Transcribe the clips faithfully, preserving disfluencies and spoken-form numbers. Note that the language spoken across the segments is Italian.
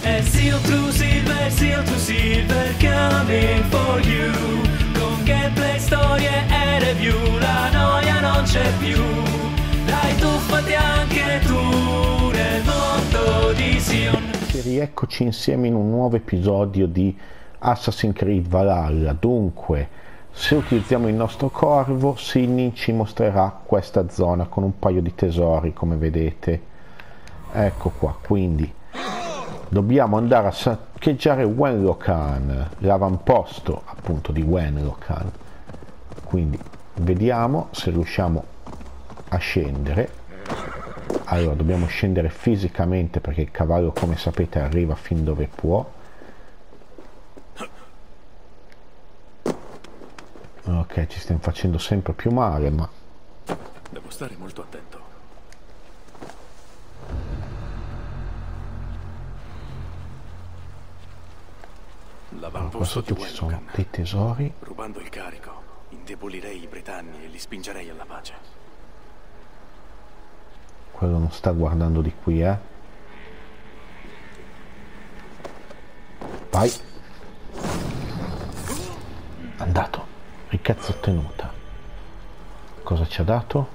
E Seal to Silver, Seal to Silver, coming for you. Con gameplay, storie e review, la noia non c'è più. Dai, tuffati anche tu nel mondo di Sion. Rieccoci insieme in un nuovo episodio di Assassin's Creed Valhalla. Dunque, se utilizziamo il nostro corvo, Sinni ci mostrerà questa zona con un paio di tesori, come vedete. Ecco qua, quindi dobbiamo andare a saccheggiare Wenlo Khan, l'avamposto appunto di Wenlo Khan. Quindi vediamo se riusciamo a scendere. Allora, dobbiamo scendere fisicamente perché il cavallo, come sapete, arriva fin dove può. Ok, ci stiamo facendo sempre più male, ma devo stare molto attento. L'avamposto di ci sono dei tesori. Rubando il carico, indebolirei i britanni e li spingerei alla pace. Quello non sta guardando di qui, eh. Vai. Andato. Ricchezza ottenuta. Cosa ci ha dato?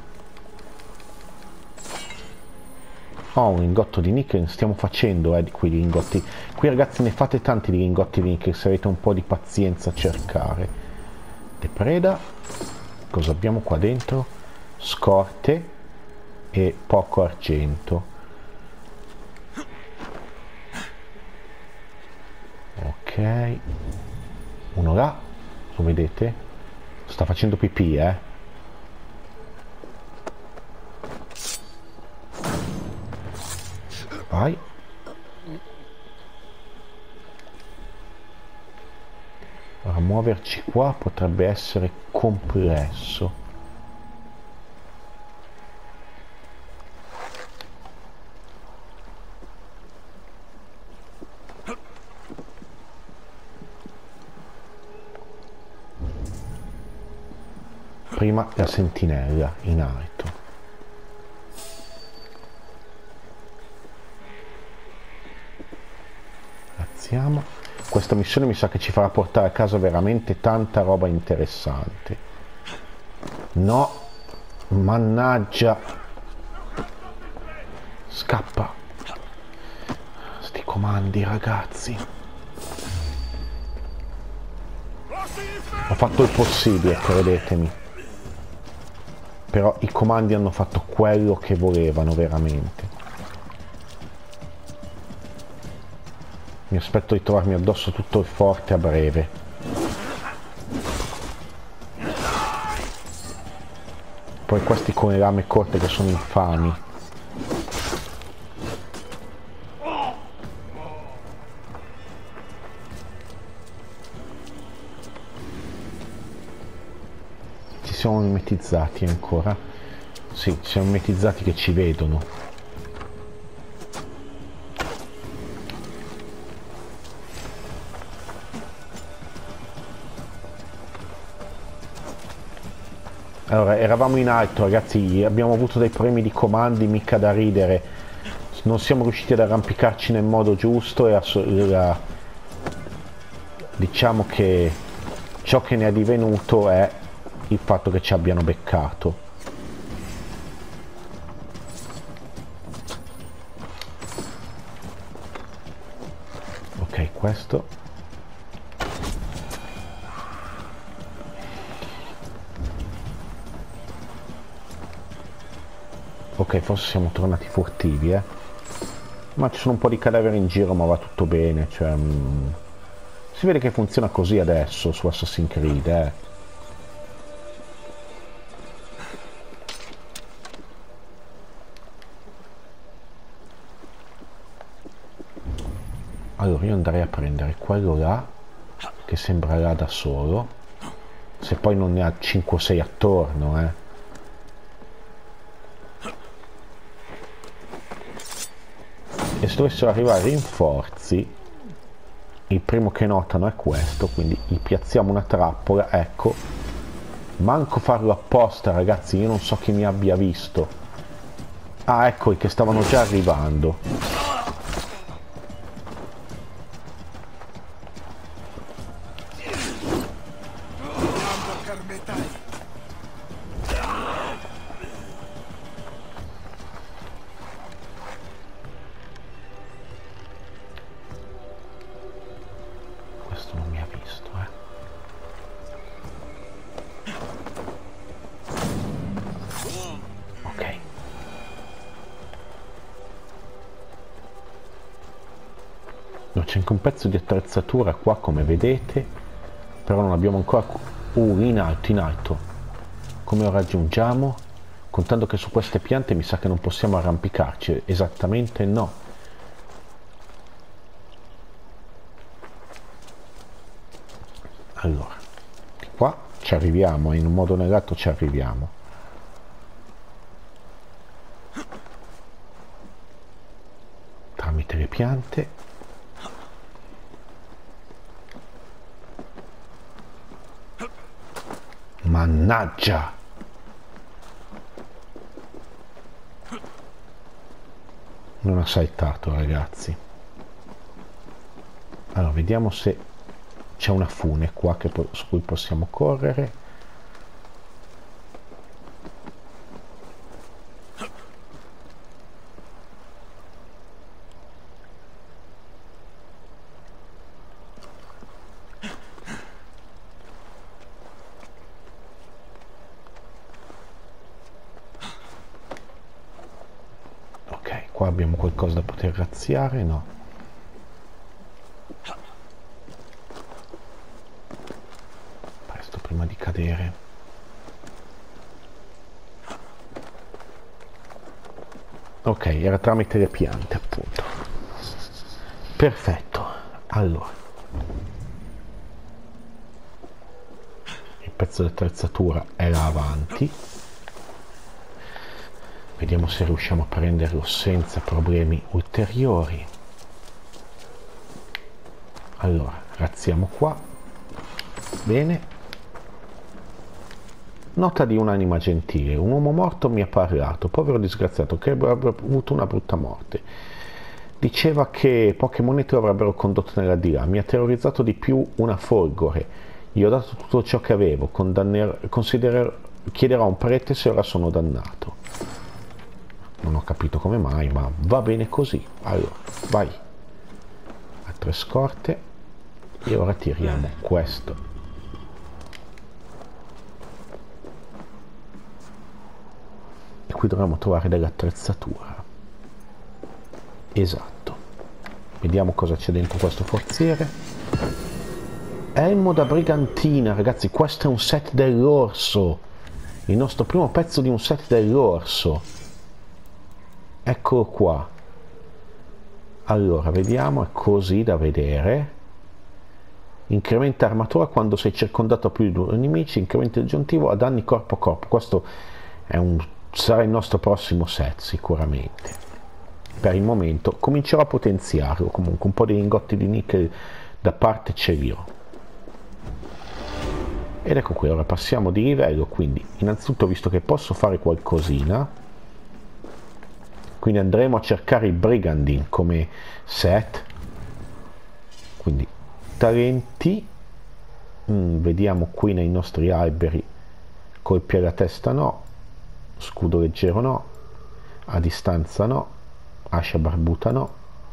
Oh, un lingotto di nickel. Stiamo facendo, eh, di qui lingotti. Qui, ragazzi, ne fate tanti di lingotti di nickel se avete un po' di pazienza a cercare. Depreda. Cosa abbiamo qua dentro? Scorte e poco argento. Ok, uno là, lo vedete? Sta facendo pipì, eh. Vai. Ora muoverci qua potrebbe essere complesso. Prima la sentinella in alto. Graziamo. Questa missione mi sa che ci farà portare a casa veramente tanta roba interessante. No, mannaggia. Scappa. Sti comandi, ragazzi. Ho fatto il possibile, credetemi. Però i comandi hanno fatto quello che volevano veramente. Mi aspetto di trovarmi addosso tutto il forte a breve. Poi questi con le lame corte che sono infami. Siamo mimetizzati ancora? Sì, siamo mimetizzati che ci vedono. Allora, eravamo in alto, ragazzi, abbiamo avuto dei problemi di comandi mica da ridere. Non siamo riusciti ad arrampicarci nel modo giusto e a, a, diciamo che ciò che ne è divenuto è il fatto che ci abbiano beccato. Ok, questo. Ok, forse siamo tornati furtivi, eh. Ma ci sono un po' di cadaveri in giro, ma va tutto bene, cioè... Mm, si vede che funziona così adesso su Assassin's Creed, eh. Allora io andrei a prendere quello là, che sembra là da solo, se poi non ne ha cinque o sei attorno, eh. E se dovessero arrivare rinforzi, il primo che notano è questo, quindi gli piazziamo una trappola, ecco. Manco farlo apposta, ragazzi, io non so chi mi abbia visto. Ah, ecco che stavano già arrivando. Questo non mi ha visto, eh. Ok. No, c'è anche un pezzo di attrezzatura qua, come vedete, però non abbiamo ancora... Uh, in alto, in alto. Come lo raggiungiamo? Contando che su queste piante mi sa che non possiamo arrampicarci. Esattamente no. Allora, qua ci arriviamo, in un modo o nell'altro ci arriviamo. Tramite le piante. Mannaggia! Non ha saltato, ragazzi. Allora, vediamo se c'è una fune qua che su cui possiamo correre. Qua abbiamo qualcosa da poter razziare? No. Presto prima di cadere. Ok, era tramite le piante, appunto. Perfetto. Allora. Il pezzo di attrezzatura è là avanti. Vediamo se riusciamo a prenderlo senza problemi ulteriori. Allora, razziamo qua. Bene. Nota di un'anima gentile. Un uomo morto mi ha parlato, povero disgraziato, che avrebbe avuto una brutta morte. Diceva che poche monete lo avrebbero condotto nella di là. Mi ha terrorizzato di più una folgore. Gli ho dato tutto ciò che avevo. Considerer- chiederò a un prete se ora sono dannato. Non ho capito come mai, ma va bene così. Allora, vai. Altre scorte. E ora tiriamo questo. E qui dovremmo trovare dell'attrezzatura. Esatto. Vediamo cosa c'è dentro questo forziere. Elmo da brigantina, ragazzi. Questo è un set dell'orso. Il nostro primo pezzo di un set dell'orso. Eccolo qua. Allora, vediamo, è così da vedere. Incrementa armatura quando sei circondato da più di due nemici, incrementa il aggiuntivo a danni corpo a corpo. Questo è un, sarà il nostro prossimo set, sicuramente. Per il momento comincerò a potenziarlo, comunque un po' di lingotti di nickel da parte ce li ho. Ed ecco qui, ora passiamo di livello, quindi innanzitutto, visto che posso fare qualcosina, quindi andremo a cercare il Brigandine come set. Quindi talenti, mm, vediamo qui nei nostri alberi. Colpi alla testa no, scudo leggero no, a distanza no, ascia barbuta no,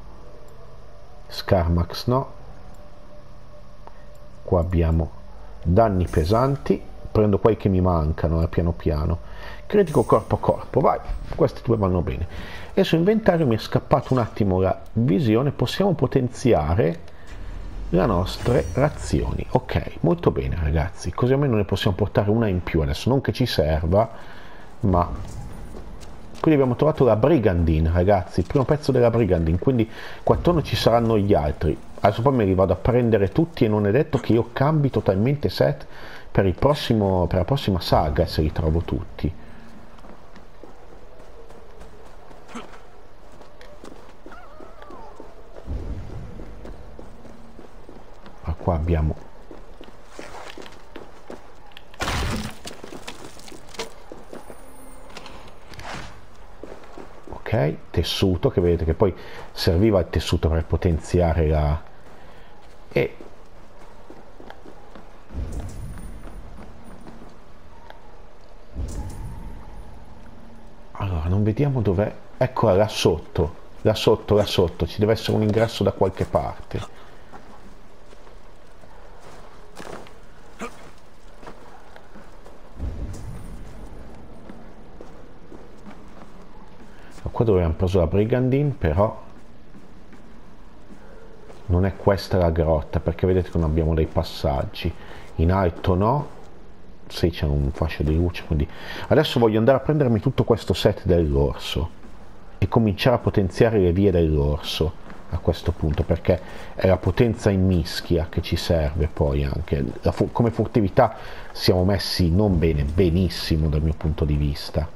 Scarmax no. Qua abbiamo danni pesanti, prendo quelli che mi mancano eh, piano piano. Critico corpo a corpo, vai, questi due vanno bene. E su inventario mi è scappato un attimo la visione, possiamo potenziare le nostre razioni. Ok, molto bene ragazzi, così almeno ne possiamo portare una in più adesso, non che ci serva, ma... Quindi abbiamo trovato la Brigandine, ragazzi, il primo pezzo della Brigandine, quindi qua attorno ci saranno gli altri. Adesso poi me li vado a prendere tutti e non è detto che io cambi totalmente set per, il prossimo, per la prossima saga se li trovo tutti. Ma qua abbiamo ok, tessuto, che vedete che poi serviva il tessuto per potenziare la... e Allora, non vediamo dov'è. Eccola là sotto, là sotto, là sotto. Ci deve essere un ingresso da qualche parte. Qua dove abbiamo preso la Brigandine, però non è questa la grotta, perché vedete che non abbiamo dei passaggi. In alto no. Sì, c'è un fascio di luce, quindi adesso voglio andare a prendermi tutto questo set dell'orso e cominciare a potenziare le vie dell'orso a questo punto, perché è la potenza in mischia che ci serve. Poi anche la fu come furtività siamo messi non bene, benissimo dal mio punto di vista.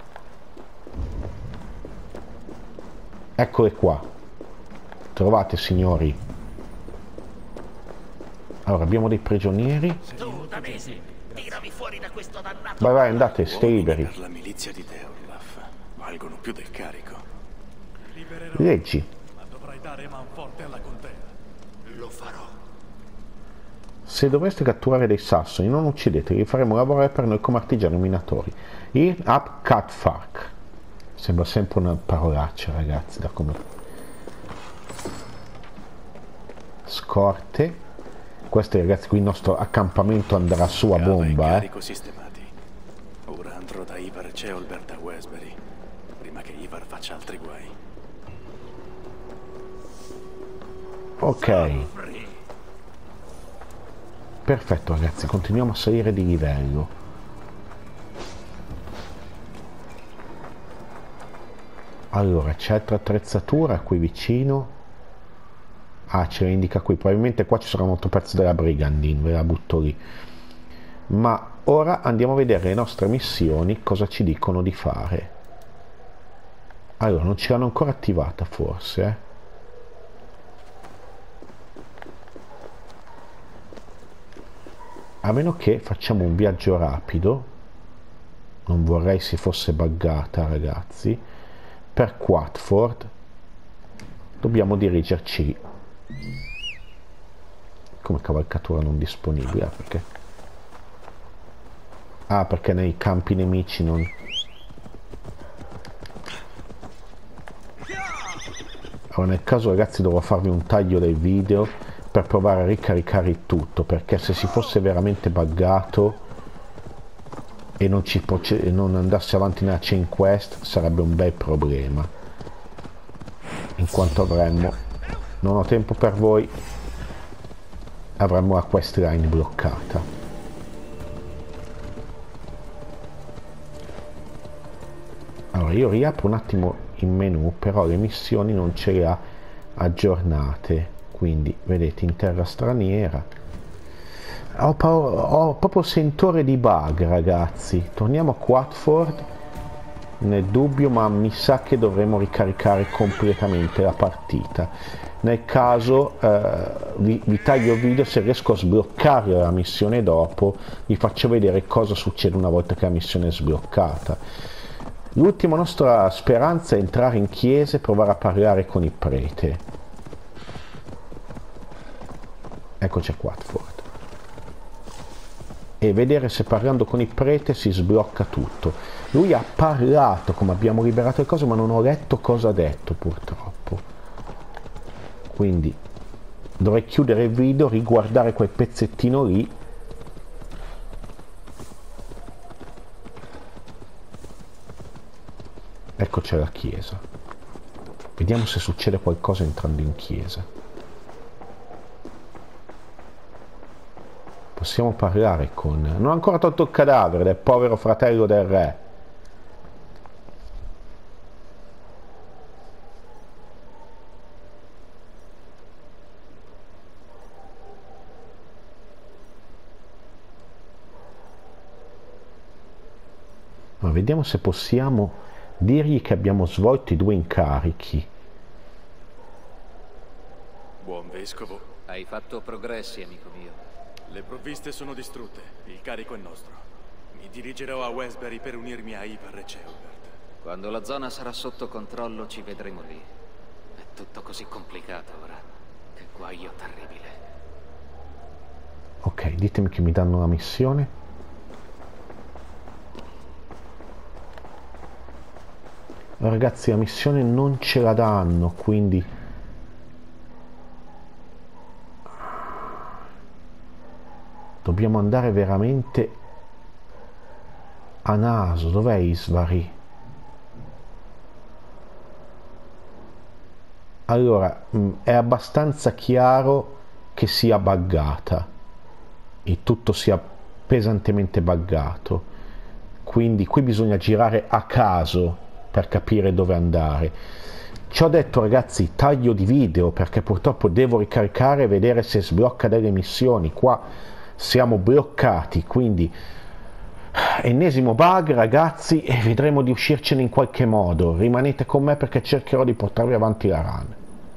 Eccole qua, trovate signori. Allora abbiamo dei prigionieri. Tu, Danesi, tirami fuori da questo dannato. Vai vai, andate, siete liberi. Per la milizia di Deorlaf valgono più del carico. Leggi. Ma dovrai dare manforte alla contea. Lo farò. Se dovreste catturare dei sassoni, non uccideteli, li faremo lavorare per noi come artigiani minatori. Il Up Cut Fark. Sembra sempre una parolaccia, ragazzi, da come... Scorte. Questi ragazzi, qui il nostro accampamento andrà su a bomba, eh. Sistemati. Ora andrò da Ivar Ceolbert a Westbury, prima che Ivar faccia altri guai. Ok. Perfetto, ragazzi, continuiamo a salire di livello. Allora, c'è altra attrezzatura qui vicino. Ah, ce la indica qui. Probabilmente qua ci sarà un altro pezzo della Brigandine, ve la butto lì. Ma ora andiamo a vedere le nostre missioni, cosa ci dicono di fare. Allora, non ce l'hanno ancora attivata forse, eh? A meno che facciamo un viaggio rapido. Non vorrei si fosse buggata, ragazzi. Per Quatford dobbiamo dirigerci lì. Come cavalcatura non disponibile? Ah, perché? Ah, perché nei campi nemici non... Allora, nel caso, ragazzi, dovrò farvi un taglio del video per provare a ricaricare il tutto, perché se si fosse veramente buggato e non, ci non andasse avanti nella chain quest sarebbe un bel problema, in quanto avremmo, non ho tempo per voi, avremmo la quest line bloccata. Allora io riapro un attimo il menu, però le missioni non ce le ha aggiornate, quindi vedete in terra straniera. Ho, ho proprio sentore di bug, ragazzi. Torniamo a Quatford nel dubbio, ma mi sa che dovremo ricaricare completamente la partita. Nel caso eh, vi, vi taglio il video, se riesco a sbloccare la missione dopo vi faccio vedere cosa succede una volta che la missione è sbloccata. L'ultima nostra speranza è entrare in chiesa e provare a parlare con il prete. Eccoci a Quatford. E vedere se parlando con il prete si sblocca tutto. Lui ha parlato come abbiamo liberato le cose, ma non ho letto cosa ha detto purtroppo. Quindi dovrei chiudere il video, riguardare quel pezzettino lì. Ecco, c'è la chiesa. Vediamo se succede qualcosa entrando in chiesa. Possiamo parlare con... Non ho ancora tolto il cadavere del povero fratello del re. Ma vediamo se possiamo dirgli che abbiamo svolto i due incarichi. Buon vescovo. Hai fatto progressi, amico mio. Le provviste sono distrutte, il carico è nostro. Mi dirigerò a Westbury per unirmi a Ivar e Ceolbert. Quando la zona sarà sotto controllo ci vedremo lì. È tutto così complicato ora. Che guaio terribile. Ok, ditemi che mi danno una missione. ragazzi, la missione non ce la danno, quindi dobbiamo andare veramente a naso. Dov'è Isvari? Allora, mh, è abbastanza chiaro che sia buggata e tutto sia pesantemente buggato, quindi qui bisogna girare a caso per capire dove andare. Ci ho detto, ragazzi, taglio di video perché purtroppo devo ricaricare e vedere se sblocca delle missioni. Qua siamo bloccati, quindi ennesimo bug, ragazzi, e vedremo di uscircene in qualche modo. Rimanete con me perché cercherò di portarvi avanti la run.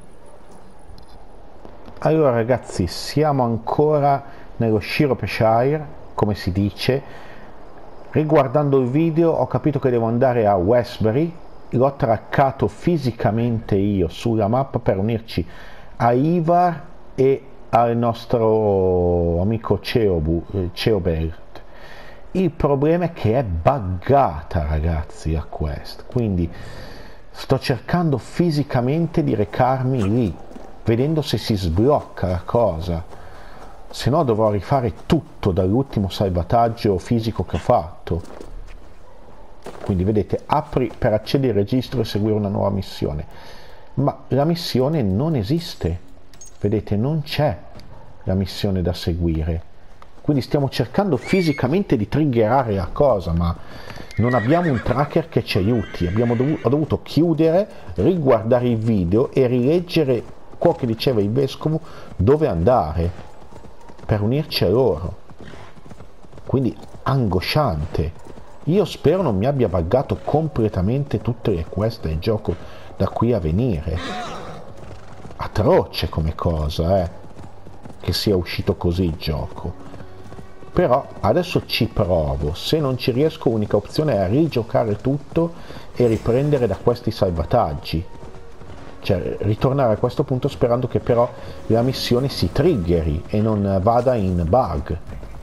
Allora, ragazzi, siamo ancora nello Shropshire, come si dice. Riguardando il video ho capito che devo andare a Westbury. L'ho traccato fisicamente io sulla mappa per unirci a Ivar e al nostro amico Ceobu, Ceobert. Il problema è che è buggata, ragazzi, la quest, quindi sto cercando fisicamente di recarmi lì, vedendo se si sblocca la cosa, se no dovrò rifare tutto dall'ultimo salvataggio fisico che ho fatto. Quindi vedete, apri per accedere al registro e seguire una nuova missione, ma la missione non esiste, vedete, non c'è la missione da seguire, quindi stiamo cercando fisicamente di triggerare la cosa, ma non abbiamo un tracker che ci aiuti. Abbiamo dovuto, ho dovuto chiudere, riguardare il video e rileggere quello che diceva il vescovo dove andare per unirci a loro, quindi angosciante. Io spero non mi abbia buggato completamente tutte le quest del gioco da qui a venire. Atroce come cosa, eh, che sia uscito così il gioco. Però adesso ci provo. Se non ci riesco, l'unica opzione è rigiocare tutto e riprendere da questi salvataggi. Cioè ritornare a questo punto sperando che però la missione si triggeri e non vada in bug.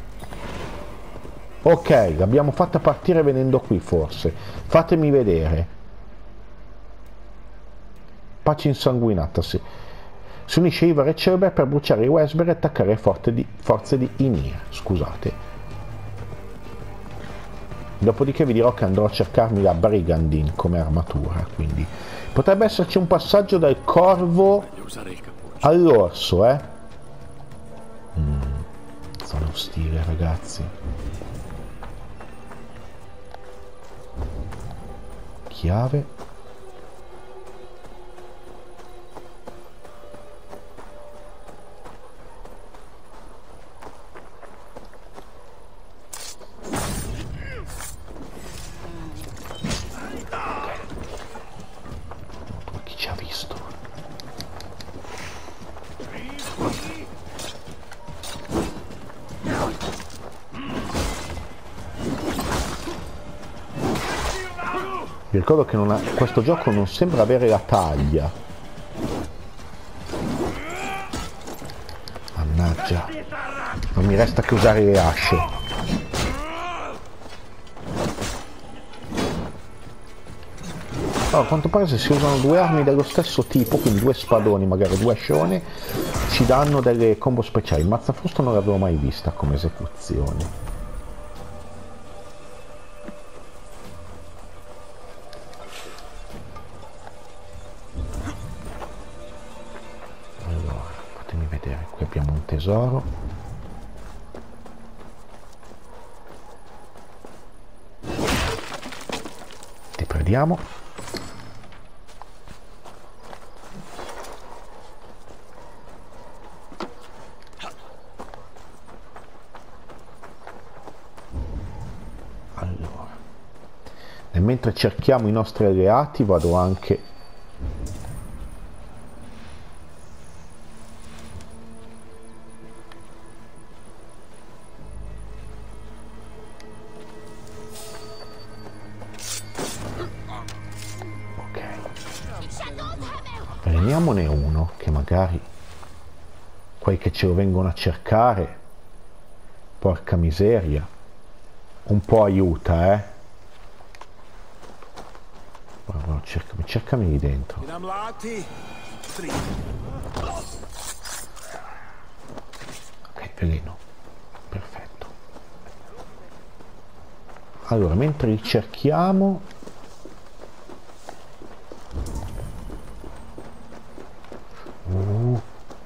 Ok, l'abbiamo fatta partire venendo qui forse. Fatemi vedere. Pace insanguinata, sì. Si unisce Ivar e Ceobert per bruciare i Westbury e attaccare forze di, forze di Ynir. Scusate. Dopodiché vi dirò che andrò a cercarmi la Brigandine come armatura, quindi potrebbe esserci un passaggio dal corvo all'orso, eh? Mm, sono ostile, ragazzi. Chiave. Chi ci ha visto? Vi ricordo che non ha, questo gioco non sembra avere la taglia. Mannaggia. Non mi resta che usare le asce. Allora, a quanto pare se si usano due armi dello stesso tipo, quindi due spadoni, magari due ascione, ci danno delle combo speciali. Il mazzafrusto non l'avevo mai vista come esecuzione. Qui abbiamo un tesoro. Ti prendiamo. Allora, e mentre cerchiamo i nostri alleati vado anche prendiamone uno che magari quei che ce lo vengono a cercare, porca miseria, un po' aiuta, eh. Bravo, cercami, cercami lì dentro. Ok, veleno. Perfetto. Allora, mentre li cerchiamo... Uh.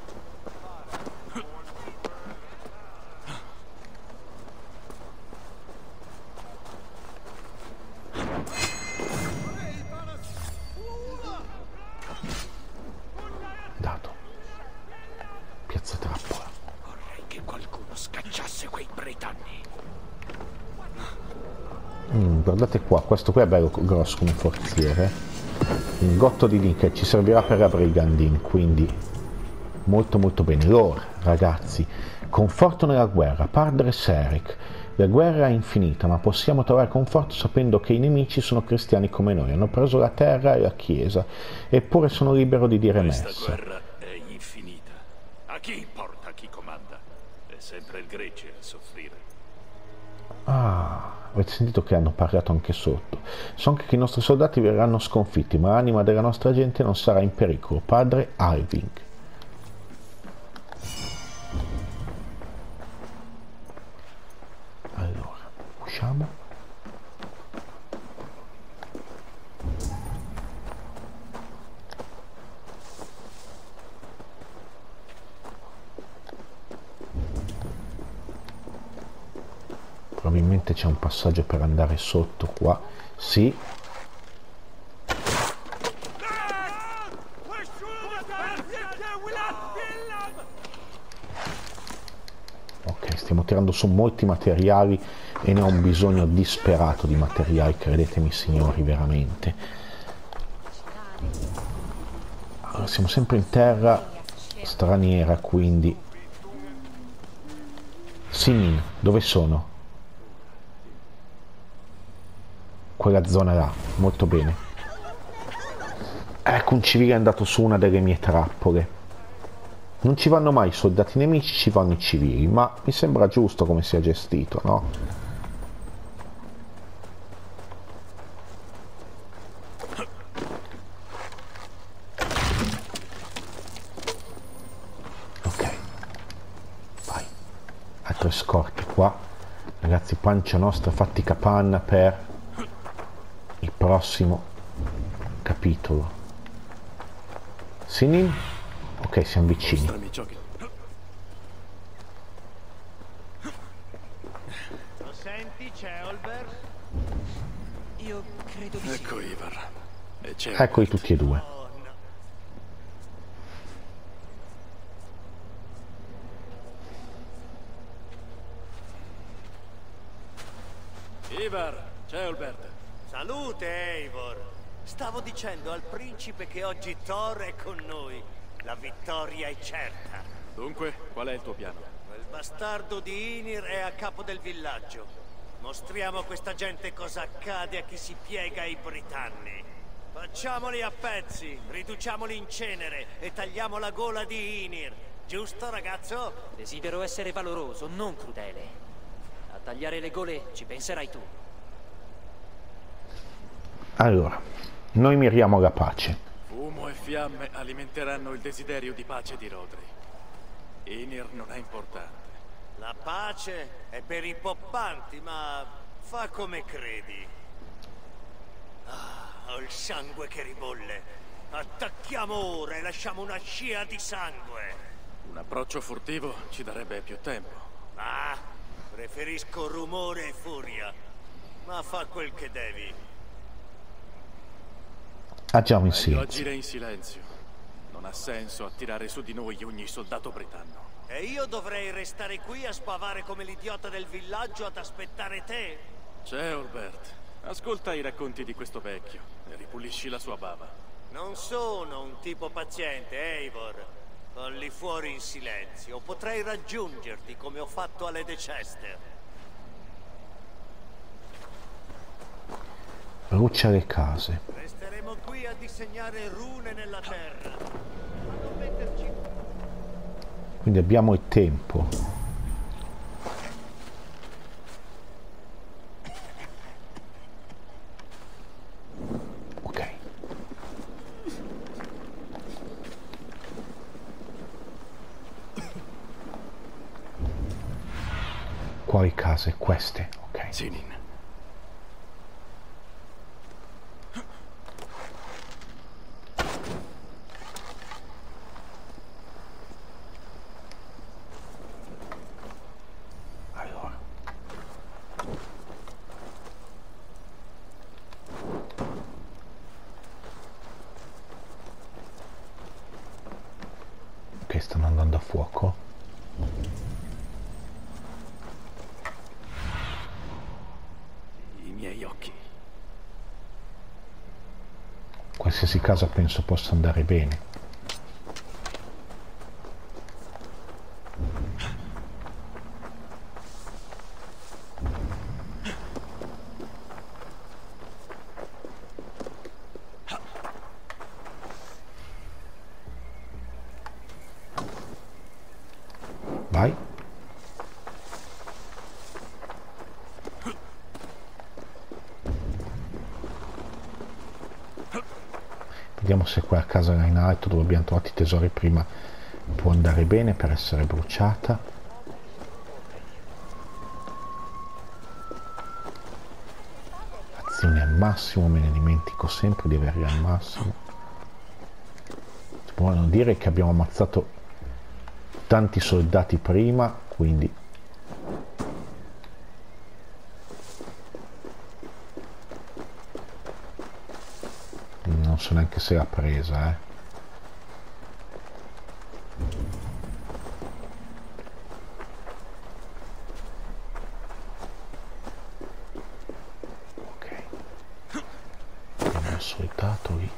Dato. Piazza trappola. Vorrei che qualcuno scacciasse quei britanni. Mm, guardate qua, questo qui è bello grosso come forziere. Un gotto di nickel ci servirà per la brigandine, quindi molto molto bene. Lore, ragazzi, conforto nella guerra, padre Seric. La guerra è infinita, ma possiamo trovare conforto sapendo che i nemici sono cristiani come noi, hanno preso la terra e la chiesa, eppure sono libero di dire messa. Questa guerra è infinita. A chi importa chi comanda? È sempre il gregge a soffrire. Ah, avete sentito che hanno parlato anche sotto. So anche che i nostri soldati verranno sconfitti, ma l'anima della nostra gente non sarà in pericolo. Padre Alving. Allora, usciamo. Probabilmente c'è un passaggio per andare sotto qua. Sì. Ok, stiamo tirando su molti materiali e ne ho un bisogno disperato di materiali, credetemi signori, veramente. Allora, siamo sempre in terra straniera, quindi... Sinin, dove sono? Quella zona là, molto bene. Ecco, un civile è andato su una delle mie trappole. Non ci vanno mai i soldati nemici, ci vanno i civili, ma mi sembra giusto come sia gestito, no? Ok, vai. Altre scorte qua. Ragazzi, pancia nostra, fatti capanna per il prossimo capitolo. Sinin? Ok, siamo vicini. Lo senti, Ceolbert? Io credo di sì. Ecco Ivar. E c'è Eccoli tutti e due. Oh, no. Ivar, c'è Albert. Salute, Eivor. Stavo dicendo al principe che oggi Thor è con noi. La vittoria è certa. Dunque, qual è il tuo piano? Quel bastardo di Ynir è a capo del villaggio. Mostriamo a questa gente cosa accade a chi si piega ai britanni. Facciamoli a pezzi, riduciamoli in cenere e tagliamo la gola di Ynir. Giusto, ragazzo? Desidero essere valoroso, non crudele. A tagliare le gole ci penserai tu. Allora, noi miriamo alla pace. Fumo e fiamme alimenteranno il desiderio di pace di Rodri. Ynir non è importante. La pace è per i poppanti, ma fa come credi. Ah, ho il sangue che ribolle. Attacchiamo ora e lasciamo una scia di sangue. Un approccio furtivo ci darebbe più tempo. Ah, preferisco rumore e furia. Ma fa quel che devi. Agiamo in Meglio silenzio. agire in silenzio. Non ha senso attirare su di noi ogni soldato britanno. E io dovrei restare qui a spavare come l'idiota del villaggio ad aspettare te? C'è Albert. Ascolta i racconti di questo vecchio e ripulisci la sua bava. Non sono un tipo paziente, Eivor. Falli fuori in silenzio. Potrei raggiungerti come ho fatto a Lady Chester. Brucia le case. Resteremo qui a disegnare rune nella terra. Ma non metterci... Quindi abbiamo il tempo. Ok. Quali case? Queste, ok. Sinin. Allora. Ok, stanno andando a fuoco. I miei occhi. Qualsiasi casa penso possa andare bene. Vai. Vediamo se qua a casa là in alto dove abbiamo trovato i tesori prima può andare bene per essere bruciata. Azione al massimo, me ne dimentico sempre di averle al massimo. Si può dire che abbiamo ammazzato tanti soldati prima, quindi non so neanche se l'ha presa, eh. Ok, abbiamo un soldato lì.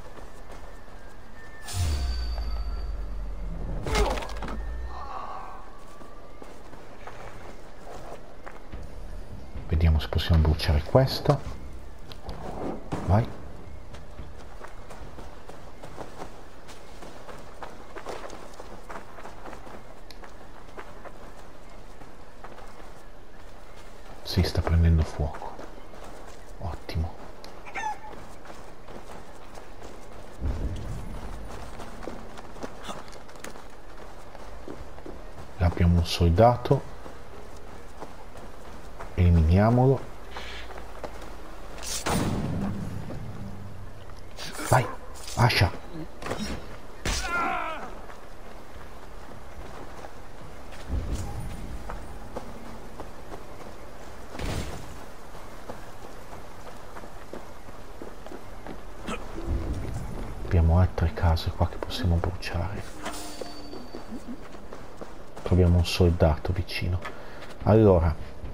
Vediamo se possiamo bruciare questa. Vai. Si sta prendendo fuoco. Ottimo. Là abbiamo un soldato. Eliminiamolo. Vai, Asha. Abbiamo altre case qua che possiamo bruciare. Troviamo un soldato vicino. Allora,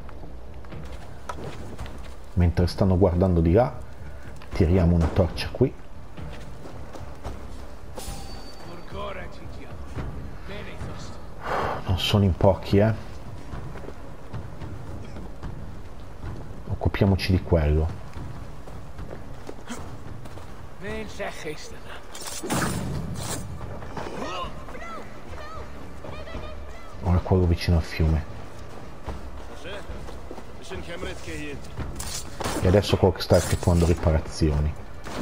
mentre stanno guardando di là, tiriamo una torcia qui. Non sono in pochi, eh. Occupiamoci di quello. Ora quello vicino al fiume. E adesso quello che sta effettuando riparazioni.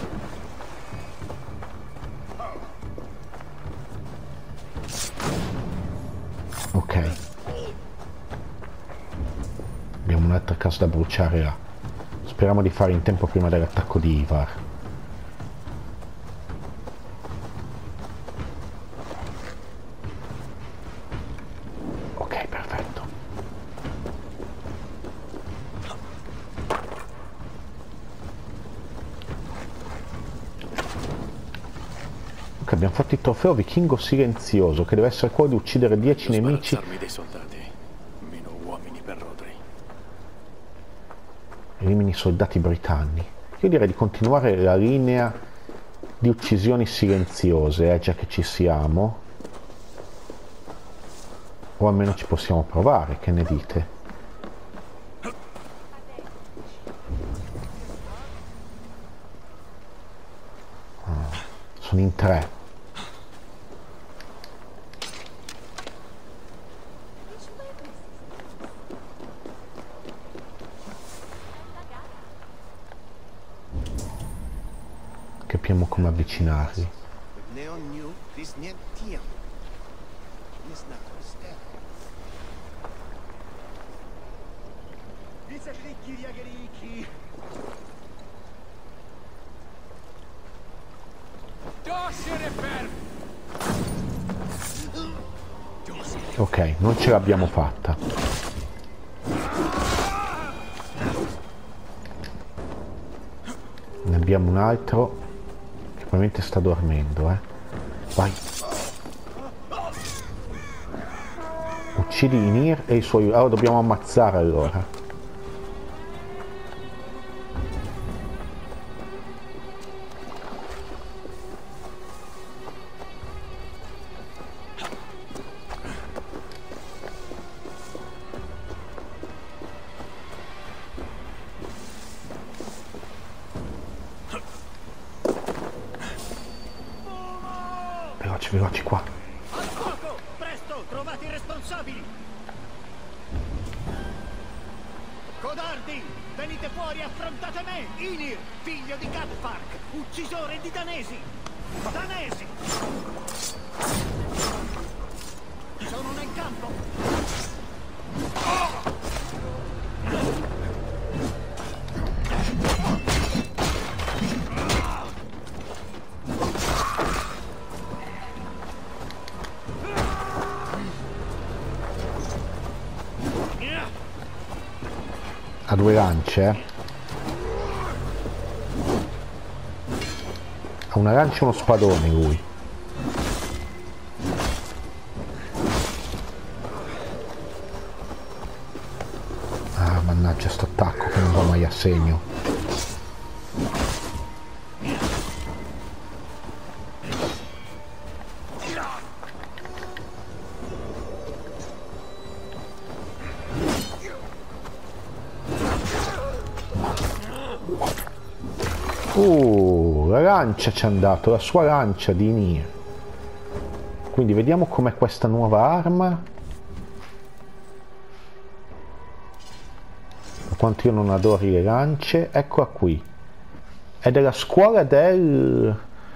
Ok. Abbiamo un'altra casa da bruciare là. Speriamo di fare in tempo prima dell'attacco di Ivar. Ok, perfetto. Ok, abbiamo fatto il trofeo vichingo silenzioso, che deve essere quello di uccidere dieci nemici. Dei soldati, meno uomini per Rodri. Elimini i soldati britanni. Io direi di continuare la linea di uccisioni silenziose, eh, già che ci siamo. O almeno ci possiamo provare, che ne dite? Ah, sono in tre. Capiamo come avvicinarli. Ok, non ce l'abbiamo fatta. Ne abbiamo un altro che probabilmente sta dormendo, eh. Vai. Uccidi Ynir e i suoi... Allora dobbiamo ammazzare allora. Veloci, veloci qua. Al fuoco! Presto, trovate i responsabili! Codardi! Venite fuori e affrontate me! Ynir, figlio di Gadfark, uccisore di danesi! Danesi! Sono nel campo! Ha due lance, eh. Ha una lancia e uno spadone lui. Ah, mannaggia sto attacco che non va mai a segno. Uh, la lancia ci è andato, la sua lancia di Ynir. Quindi vediamo com'è questa nuova arma. Per quanto io non adori le lance, eccola qui. È della scuola del...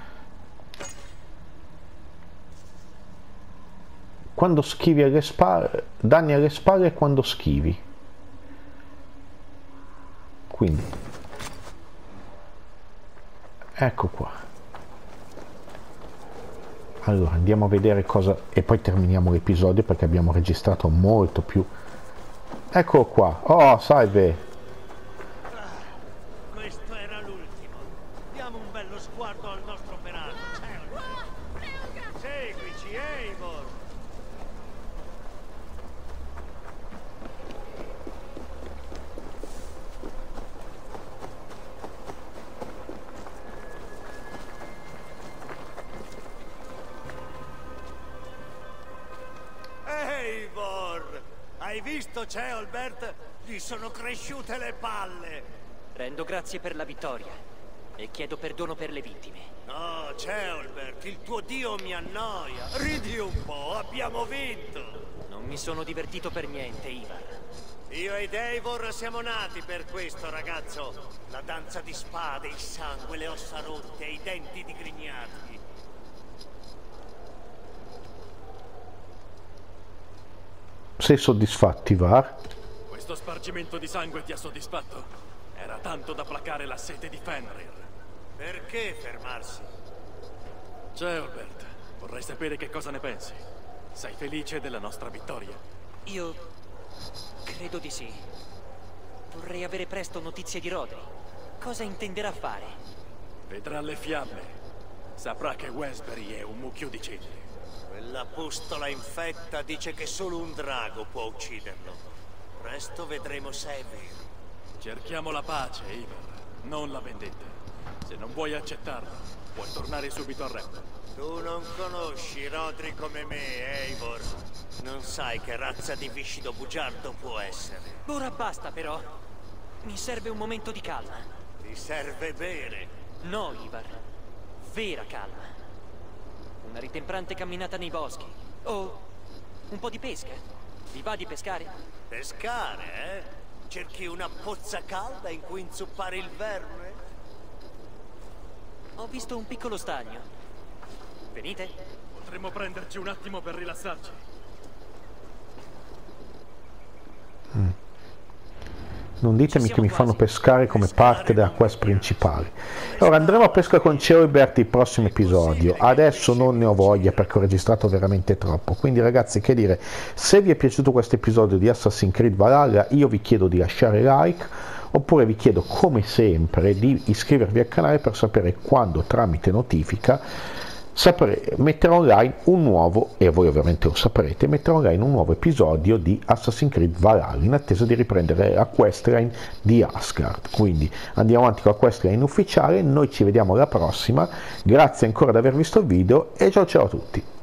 Quando schivi alle spalle, danni alle spalle quando schivi. Quindi ecco qua. Allora andiamo a vedere cosa e poi terminiamo l'episodio perché abbiamo registrato molto più. Eccolo qua. Oh, salve. Questo era l'ultimo. Diamo un bello sguardo al nostro operato. Seguici, Eivor. Eivor! Hai visto Ceolbert? Gli sono cresciute le palle! Rendo grazie per la vittoria e chiedo perdono per le vittime. No, Ceolbert, il tuo dio mi annoia. Ridi un po', abbiamo vinto! Non mi sono divertito per niente, Ivar. Io ed Eivor siamo nati per questo, ragazzo. La danza di spade, il sangue, le ossa rotte, i denti digrignati. Sei soddisfatto, Ivar? Questo spargimento di sangue ti ha soddisfatto? Era tanto da placare la sete di Fenrir. Perché fermarsi? Ceolbert, vorrei sapere che cosa ne pensi. Sei felice della nostra vittoria? Io credo di sì. Vorrei avere presto notizie di Rodri. Cosa intenderà fare? Vedrà le fiamme. Saprà che Wesbury è un mucchio di cenere. Quella pustola infetta dice che solo un drago può ucciderlo. Presto vedremo se è vero. Cerchiamo la pace, Ivar, non la vendetta. Se non vuoi accettarla, puoi tornare subito a Rem. Tu non conosci Rodri come me, Eivor. Non sai che razza di viscido bugiardo può essere. Ora basta, però. Mi serve un momento di calma. Ti serve bere. No, Ivar. Vera calma. Una ritemprante camminata nei boschi. O un po' di pesca. Vi va di pescare? Pescare, eh? Cerchi una pozza calda in cui inzuppare il verme? Ho visto un piccolo stagno. Venite? Potremmo prenderci un attimo per rilassarci. Mm. non ditemi che mi fanno pescare come parte della quest principale. Ora andremo a pesca con Ceolbert il prossimo episodio, adesso non ne ho voglia perché ho registrato veramente troppo, quindi ragazzi, che dire, se vi è piaciuto questo episodio di Assassin's Creed Valhalla io vi chiedo di lasciare like, oppure vi chiedo come sempre di iscrivervi al canale per sapere quando tramite notifica sapere, metterò online un nuovo, e voi ovviamente lo saprete, metterò online un nuovo episodio di Assassin's Creed Valhalla in attesa di riprendere la questline di Asgard. Quindi andiamo avanti con la questline ufficiale, noi ci vediamo alla prossima, grazie ancora di aver visto il video e ciao ciao a tutti.